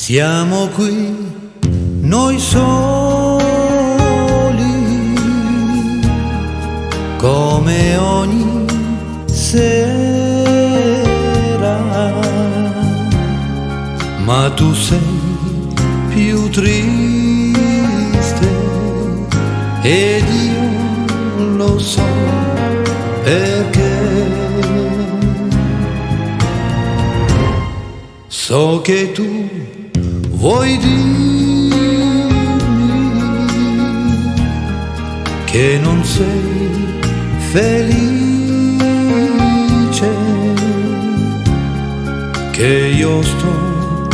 Siamo qui, noi soli, come ogni sera, ma tu sei più triste ed io lo so perché. So che tu vuoi dirmi che non sei felice, che io sto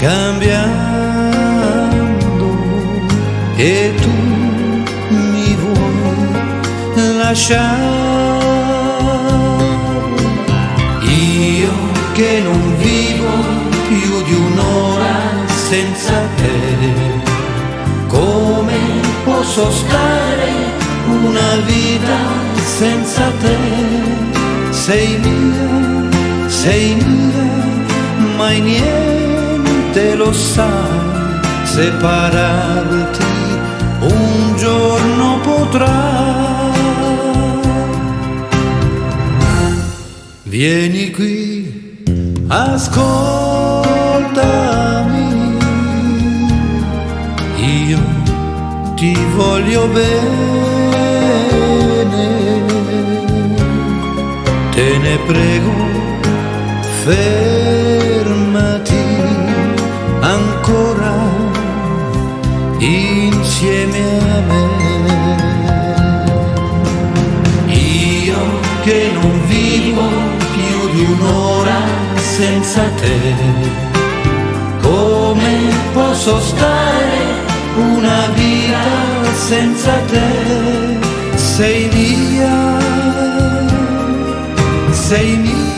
cambiando e tu mi vuoi lasciare. Io che non vivo più di un'ora senza te, come posso stare una vita senza te? Sei mia, mai niente lo sai, separarti un giorno potrà. Vieni qui, ascoltami, io ti voglio bene, te ne prego, fermati ancora insieme a me. Io che non vivo più di un'ora senza te, come posso stare una vita senza te? Sei mia,